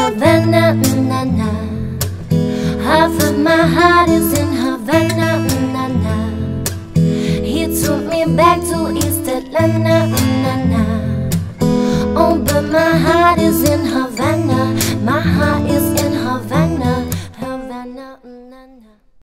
Havana, na na. Half of my heart is in Havana, na na. He took me back to East Atlanta, na na. Oh, but my heart is in Havana.